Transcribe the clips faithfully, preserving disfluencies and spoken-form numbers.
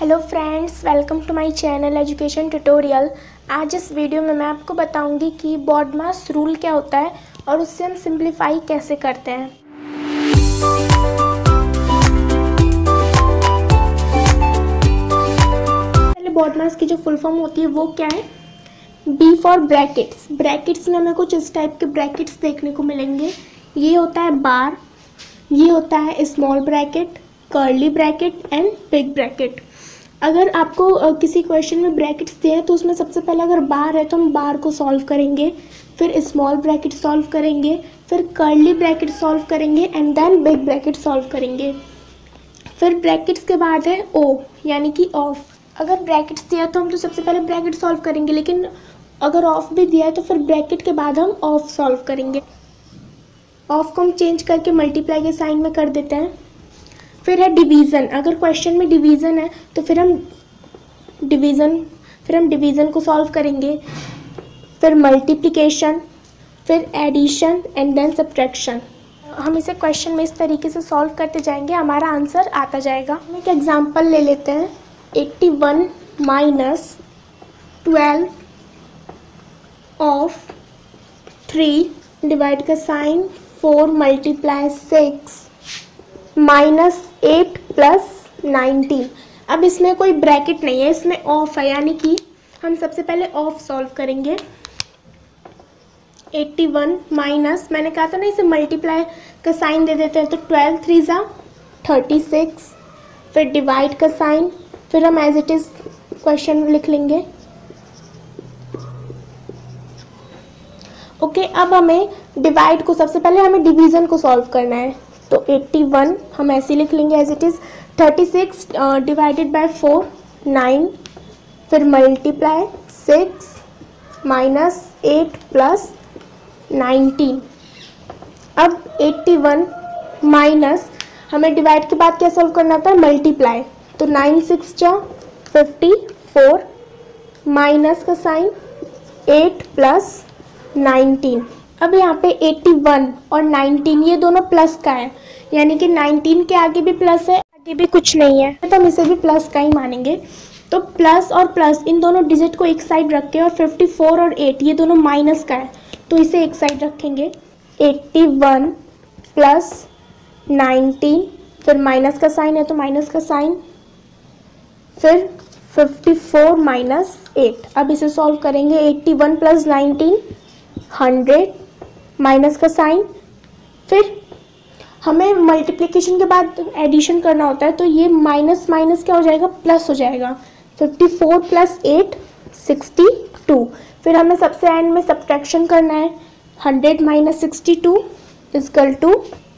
Hello friends, welcome to my channel education tutorial. आज इस video में मैं आपको बताऊंगी कि बॉडमास रूल क्या होता है और उससे हम सिंप्लीफाई कैसे करते हैं। पहले बॉडमास की जो फुल फॉर्म होती है वो क्या है? B for brackets. ब्रैकेट्स में हमें कुछ इस टाइप के ब्रैकेट्स देखने को मिलेंगे। ये होता है बार, ये होता है small bracket, curly bracket and big bracket. अगर आपको किसी क्वेश्चन में ब्रैकेट्स दिए हैं तो उसमें सबसे पहले अगर बार है तो हम बार को सॉल्व करेंगे, फिर स्मॉल ब्रैकेट सॉल्व करेंगे, फिर कर्ली ब्रैकेट सॉल्व करेंगे and then big bracket solve करेंगे। फिर ब्रैकेट्स के बाद है ओ यानी कि ऑफ। अगर ब्रैकेट्स दिया है तो हम तो सबसे पहले ब्रैकेट सॉल्व करेंगे, लेकिन अगर ऑफ भी दिया है तो फिर ब्रैकेट के बाद हम ऑफ सॉल्व करेंगे। ऑफ को हम चेंज करके मल्टीप्लाई के साइन में कर देते हैं। फिर है डिवीज़न। अगर क्वेश्चन में डिवीज़न है तो फिर हम डिवीज़न फिर हम डिवीज़न को सॉल्व करेंगे, फिर मल्टीप्लिकेशन, फिर एडिशन एंड देन सब्ट्रैक्शन। हम इसे क्वेश्चन में इस तरीके से सॉल्व करते जाएंगे, हमारा आंसर आता जाएगा। हम एक एग्जांपल ले लेते हैं। Eighty one minus twelve of three divide का sign, four multiply six minus eight plus nineteen. अब इसमें कोई ब्रैकेट नहीं है, इसमें ऑफ है, यानी कि हम सबसे पहले ऑफ सॉल्व करेंगे। एट्टी वन माइनस, मैंने कहा था ना इसे मल्टीप्लाई का साइन दे देते हैं, तो ट्वेल्व थ्री ज़ा थर्टी सिक्स, फिर डिवाइड का साइन, फिर हम एज इट इज़ क्वेश्चन में लिख लेंगे। ओके okay, अब हमें डिवाइड को सबसे पहले हमें डिवीज़न को सॉल्व करना है, तो एट्टी वन हम ऐसे लिख लेंगे as it is. Thirty six divided by four nine, फिर multiply six minus eight plus nineteen. अब एट्टी वन माइनस हमें डिवाइड के बाद क्या सॉल्व करना होता है? मल्टीप्लाई, तो नाइन सिक्स जा फिफ्टी फोर माइनस का साइन एट प्लस नाइनटीन। अब यहाँ पे एट्टी वन और नाइनटीन ये दोनों प्लस का है, यानी कि नाइनटीन के आगे भी प्लस है, आगे भी कुछ नहीं है, तो हम इसे भी प्लस का ही मानेंगे। तो प्लस और प्लस इन दोनों डिजिट को एक साइड रख के, और फिफ्टी फोर और एट ये दोनों माइनस का है तो इसे एक साइड रखेंगे। एट्टी वन प्लस नाइनटीन, फिर माइनस का साइन है तो माइनस का साइन, फिर फिफ्टी फोर माइनस एट। अब इसे सॉल्व करेंगे। Eighty one plus nineteen hundred, minus का साइन, फिर हमें मल्टीप्लिकेशन के बाद एडिशन करना होता है, तो ये माइनस माइनस क्या हो जाएगा? प्लस हो जाएगा। Fifty four plus eight sixty two, फिर हमें सबसे एंड में सब्ट्रैक्शन करना है। Hundred minus sixty two equal two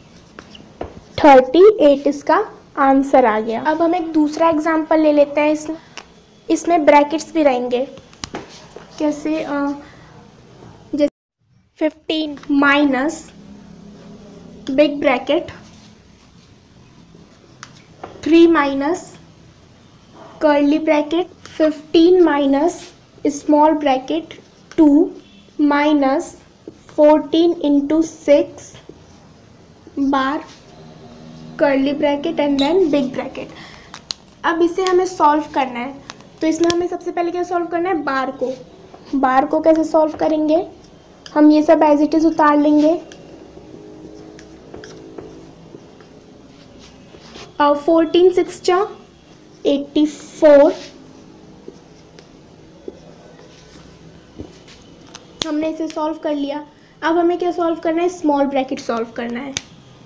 thirty eight, इसका आंसर आ गया। अब हम एक दूसरा एग्जाम्पल ले लेते हैं। इसमें इसमें ब्रैकेट्स भी रहेंगे, कैसे? जैसे fifteen minus big bracket three minus curly bracket, fifteen minus small bracket two minus fourteen into six bar curly bracket and then big bracket. अब इसे हमें सॉल्व करना है, तो इसमें हमें सबसे पहले क्या सॉल्व करना है? बार को। बार को कैसे सॉल्व करेंगे? हम ये सब एज इट इज उतार लेंगे। फोर्टीन सिक्स जा एट्टी फोर, हमने इसे सॉल्व कर लिया। अब हमें क्या सॉल्व करना है? स्मॉल ब्रैकेट सॉल्व करना है।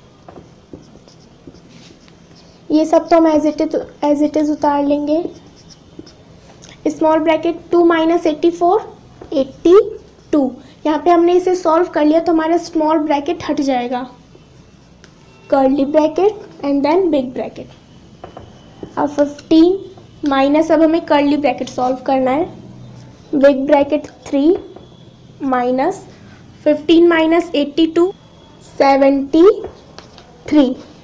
ये सब तो हम as it is as it is उतार लेंगे। Small bracket two minus eighty four eighty two, यहाँ पे हमने इसे सॉल्व कर लिया तो हमारा स्मॉल ब्रैकेट हट जाएगा। Curly bracket and then big bracket. अब फिफ्टीन माइनस, अब हमें कर्ली ब्रैकेट सॉल्व करना है। Big bracket three minus fifteen minus eighty two seventy three.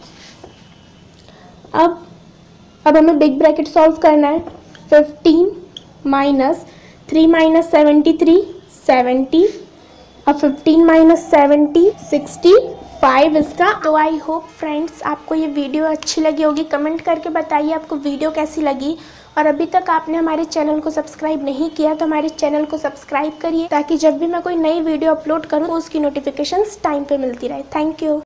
अब अब हमें बिग ब्रैकेट सॉल्व करना है। Fifteen minus three minus seventy three seventy, अब fifteen minus seventy sixty five इसका। तो आई होप फ्रेंड्स आपको ये वीडियो अच्छी लगी होगी। कमेंट करके बताइए आपको वीडियो कैसी लगी। और अभी तक आपने हमारे चैनल को सब्सक्राइब नहीं किया तो हमारे चैनल को सब्सक्राइब करिए, ताकि जब भी मैं कोई नई वीडियो अपलोड करूँ तो उसकी नोटिफिकेशंस टाइम पे मिलती रहे। Thank you.